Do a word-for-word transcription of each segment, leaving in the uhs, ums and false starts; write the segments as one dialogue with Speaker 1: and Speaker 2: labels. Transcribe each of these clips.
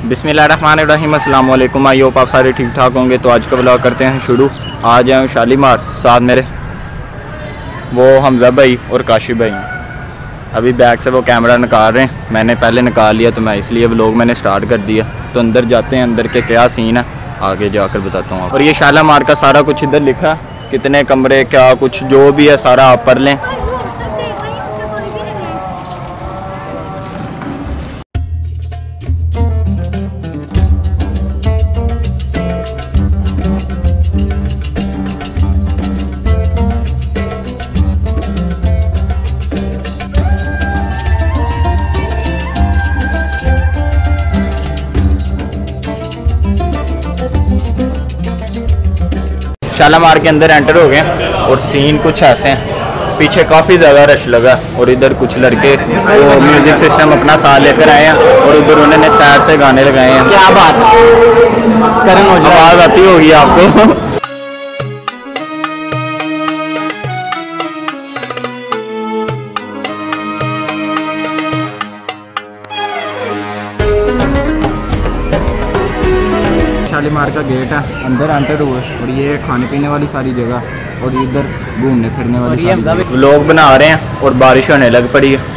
Speaker 1: बिस्मिल्लाहिर्रहमानिर्रहीम, अस्सलाम वालेकुम। आई होप आप सारे ठीक ठाक होंगे। तो आज का ब्लॉग करते हैं शुरू। आज आए शालीमार, साथ मेरे वो हमजा भाई और काशी भाई हैं। अभी बैग से वो कैमरा निकाल रहे हैं, मैंने पहले निकाल लिया तो मैं इसलिए व्लॉग मैंने स्टार्ट कर दिया। तो अंदर जाते हैं, अंदर के क्या सीन है आगे जाकर बताता हूँ। और ये शालीमार का सारा कुछ इधर लिखा है, कितने कमरे क्या कुछ जो भी है सारा आप पढ़ लें। शालीमार के अंदर एंटर हो गए और सीन कुछ ऐसे हैं। पीछे काफ़ी ज़्यादा रश लगा और इधर कुछ लड़के वो म्यूज़िक सिस्टम अपना साथ लेकर आए हैं और उधर उन्होंने सैड से गाने लगाए हैं। क्या बात, करण आवाज़ आती होगी आपको। शालीमार का गेट है, अंदर एंटर हुए और ये खाने पीने वाली सारी जगह और इधर घूमने फिरने वाली सारी जगह। लोग बना रहे हैं और बारिश होने लग पड़ी है।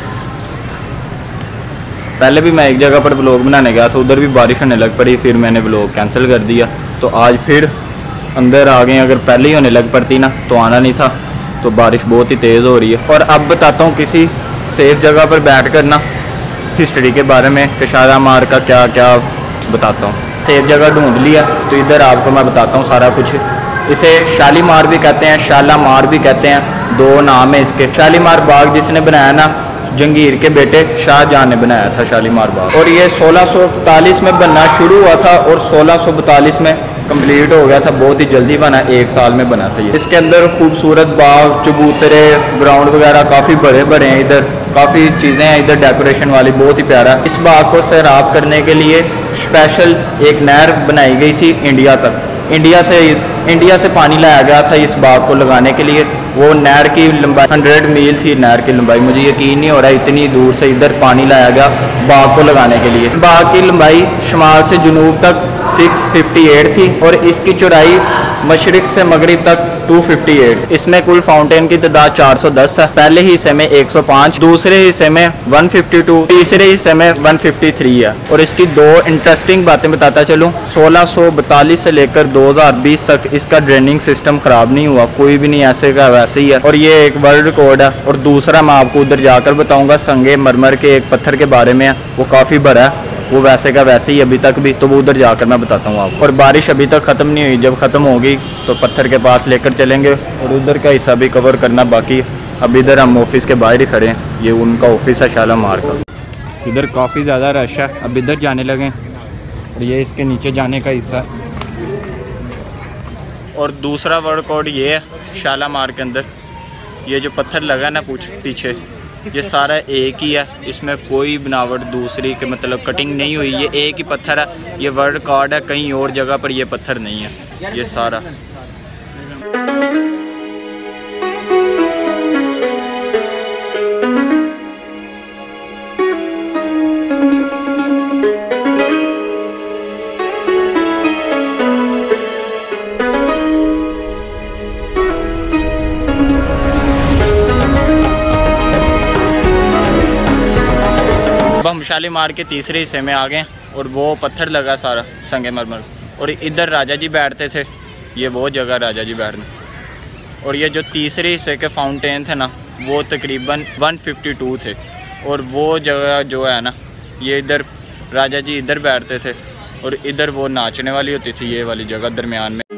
Speaker 1: पहले भी मैं एक जगह पर व्लॉग बनाने गया था, उधर भी बारिश होने लग पड़ी, फिर मैंने व्लॉग कैंसिल कर दिया। तो आज फिर अंदर आ गए। अगर पहले ही होने लग पड़ती ना तो आना नहीं था। तो बारिश बहुत ही तेज़ हो रही है। और अब बताता हूँ किसी सेफ जगह पर बैठ कर ना हिस्ट्री के बारे में कि शालीमार का क्या क्या बताता हूँ। सेफ जगह ढूंढ लिया तो इधर आपको मैं बताता हूँ सारा कुछ। इसे शालीमार भी कहते हैं, शालामार भी कहते हैं, दो नाम है इसके। शालीमार बाग जिसने बनाया ना, जंगीर के बेटे शाहजहां ने बनाया था शालीमार बाग। और ये सोलह सौ इकतालीस में बनना शुरू हुआ था और सोलह सौ बतालीस में कंप्लीट हो गया था। बहुत ही जल्दी बना, एक साल में बना था ये। इसके अंदर खूबसूरत बाग, चबूतरे, ग्राउंड वगैरह काफ़ी बड़े बड़े हैं। इधर काफ़ी चीज़ें हैं इधर डेकोरेशन वाली, बहुत ही प्यारा। इस बाग को सैराब करने के लिए स्पेशल एक नहर बनाई गई थी इंडिया तक। इंडिया से इंडिया से पानी लाया गया था इस बाग को लगाने के लिए। वो नहर की लंबाई हंड्रेड मील थी। नहर की लंबाई मुझे यकीन नहीं हो रहा इतनी दूर से इधर पानी लाया गया बाग को लगाने के लिए। बाग की लंबाई शुमाल से जुनूब तक सिक्स फिफ्टी एट थी और इसकी चौड़ाई मशरिक से मगरिब तक टू फिफ्टी एट। इसमें कुल फाउंटेन की तादाद चार सौ दस है। पहले हिस्से में एक सौ पाँच, दूसरे हिस्से में वन फिफ्टी टू, तीसरे हिस्से में वन फिफ्टी थ्री है। और इसकी दो इंटरेस्टिंग बातें बताता चलूँ। सोलह सौ बतालीस से लेकर दो हज़ार बीस तक इसका ड्रेनिंग सिस्टम ख़राब नहीं हुआ, कोई भी नहीं ऐसे का वैसे ही है। और ये एक वर्ल्ड रिकॉर्ड है। और दूसरा मैं आपको उधर जाकर बताऊँगा संगे मरमर के एक पत्थर के बारे में है, वो काफ़ी बड़ा है, वो वैसे का वैसे ही अभी तक भी। तो वो उधर जाकर मैं बताता हूँ आपको। और बारिश अभी तक ख़त्म नहीं हुई, जब ख़त्म होगी तो पत्थर के पास लेकर चलेंगे और उधर का हिस्सा भी कवर करना बाकी। अब इधर हम ऑफिस के बाहर ही खड़े हैं, ये उनका ऑफिस है शालीमार का। इधर काफ़ी ज़्यादा रश है, अब इधर जाने लगे और ये इसके नीचे जाने का हिस्सा है। और दूसरा वर्ल्ड रिकॉर्ड ये है शालीमार के अंदर, ये जो पत्थर लगा ना पूछ पीछे, ये सारा एक ही है, इसमें कोई बनावट दूसरी के मतलब कटिंग नहीं हुई, ये एक ही पत्थर है। ये वर्ल्ड रिकॉर्ड है, कहीं और जगह पर ये पत्थर नहीं है, ये सारा। हम शालीमार के तीसरे हिस्से में आ गए और वो पत्थर लगा सारा संगे मरमर। और इधर राजा जी बैठते थे, ये वो जगह राजा जी बैठने। और ये जो तीसरे हिस्से के फाउंटेन थे ना, वो तकरीबन वन फिफ्टी टू थे। और वो जगह जो है ना, ये इधर राजा जी इधर बैठते थे और इधर वो नाचने वाली होती थी, ये वाली जगह दरमियान में।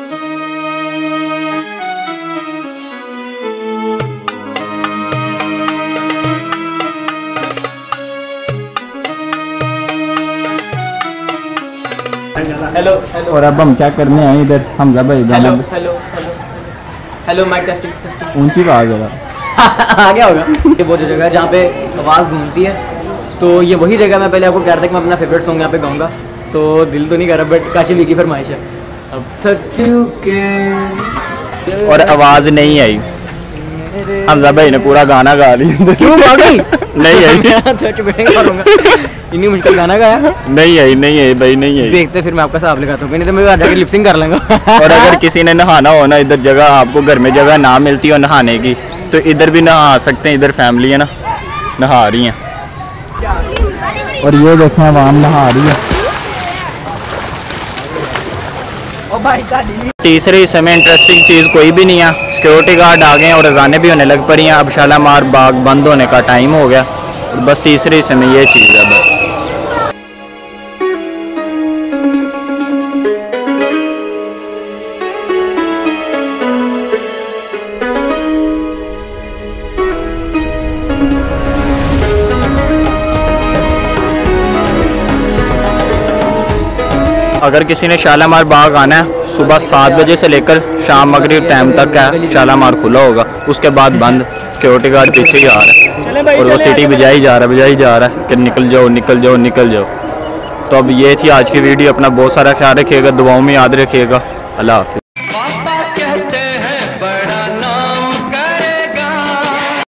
Speaker 2: Hello hello.
Speaker 1: और अब हम चेक करने आए इधर हमजा भाई गाना।
Speaker 2: Hello hello hello hello mic testing testing.
Speaker 1: ऊंची आवाज़ जरा
Speaker 2: आ गया होगा। ये वो जो जगह है जहाँ पे आवाज़ गूंजती है, तो ये वही जगह मैं पहले आपको कह रहा था कि मैं अपना फेवरेट सॉन्ग यहाँ पे गाऊंगा। तो दिल तो नहीं कर रहा, बट काशी ली की फरमाइश है। अब थक चुके और आवाज़ नहीं आई।
Speaker 1: हमजा भाई ने पूरा गाना गा लिया।
Speaker 2: क्यों गा गई?
Speaker 1: नहीं आई।
Speaker 2: इतनी मुश्किल गाना गाया?
Speaker 1: नहीं आई, नहीं आई भाई, नहीं आई।
Speaker 2: देखते फिर मैं आपका हिसाब लगाता हूँ, नहीं तो मैं जाकर लिपसिंग कर लूँगा।
Speaker 1: और अगर किसी ने नहाना हो ना, इधर जगह आपको घर में जगह ना मिलती हो नहाने की, तो इधर भी नहा सकते हैं। इधर फैमिली है ना, नहा रही हैं। और ये देखें आवाम नहा रही है। तीसरे हिस्से में इंटरेस्टिंग चीज़ कोई भी नहीं है। सिक्योरिटी गार्ड आ गए हैं और अजानें भी होने लग पड़ी हैं। अब शालामार बाग बंद होने का टाइम हो गया। और बस तीसरे हिस्से में ये चीज़ है बस। अगर किसी ने शालामार बाग आना है, सुबह सात बजे से लेकर शाम मगरिब टाइम तक है शालामार खुला होगा, उसके बाद बंद। सिक्योरिटी गार्ड पीछे ही आ रहा है और वो सिटी बजाई जा रहा है बजाई जा रहा है कि निकल जाओ निकल जाओ निकल जाओ। तो अब ये थी आज की वीडियो। अपना बहुत सारा ख्याल रखिएगा, दुआओं में याद रखिएगा। अल्लाह हाफिज़।